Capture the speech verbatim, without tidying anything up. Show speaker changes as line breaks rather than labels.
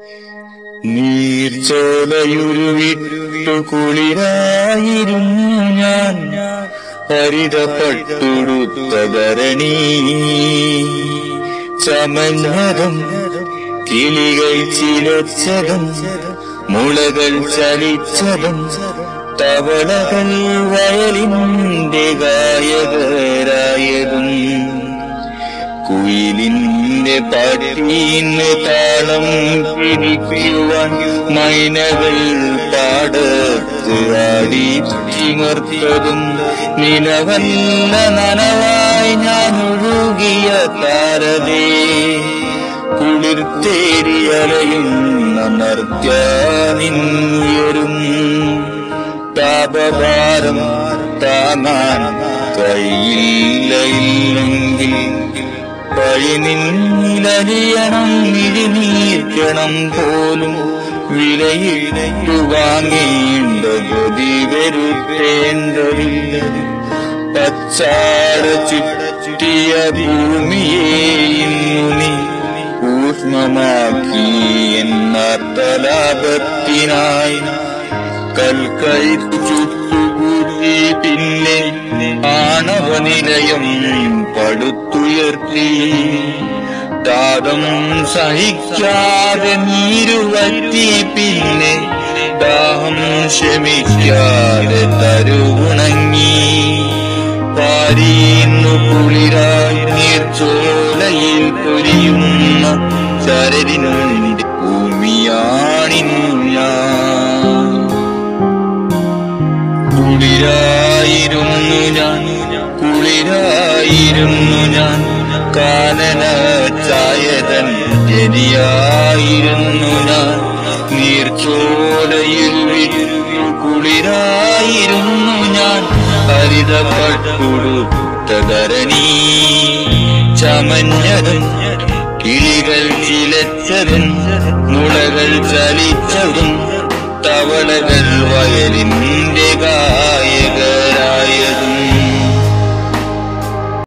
നീർച്ചോലയുരുവിട്ടു കുളിരായിരുന്നു ഞാൻ ഹരിതപട്ടുടുത്ത ധരണി ചമഞ്ഞതും കിളികൾ ചിലച്ചതും മുളകൾ ചലിച്ചതും തവളകൾ വയലിന്റെ ഗായകരായതും കുയിലിന്റെ പാട്ടിന് താളം പിടിക്കുവാൻ മൈനകൾ പാടത്ത് ആടിച്ചിമർത്തതും നിലവല്ല നനവായി ഞാൻ ഒഴുകിയ താരതേ കുളിർത്തേരിയലയുന്ന നർദ്യാനിന്നുയരും താപഭാരം താങ്ങാൻ കയ്യില്ലെങ്കിൽ പഴിനിന്നിലറിയണം ഇഴിനീർക്കണം പോലും വിലയിട്ടു വാങ്ങേണ്ട ഗതി വരുത്തേണ്ടതില്ല പച്ചാട ചുറ്റിയ ഭൂമിയെ ഇന്നു നീ ഊഷ്മമാക്കി എന്നാർത്തലാപത്തിനായി കൽക്കൈത്തു ചുറ്റുകൂട്ടി പിന്നെ ആണവനിലയം പടുത്തുയർത്തി താപം സഹിക്കാതെ നീരുവറ്റി പിന്നെ ദാഹം ശമിക്കാതെ തരുണങ്ങി പാരീന്നു കുളിരായി നീർച്ചോലയിൽ പൊരിയുന്ന ശരരിനുണ്ട് ഭൂമിയാണിന്നു ഞാൻ കുളിരായിരുന്നു ഞാൻ കുളിരായിരുന്നു ഞാൻ കാനന ചായതൻ ജനിയായിരുന്നു ഞാൻ നീർച്ചോലയിൽ വിട്ടു കുളിരായിരുന്നു ഞാൻ ഹരിതപട്ടുടുത്ത ധരണി ചമഞ്ഞതും കിളികൾ ചിലച്ചതും മുളകൾ ചലിച്ചതും തവളകൾ വയലിന്റെ ഗായകർ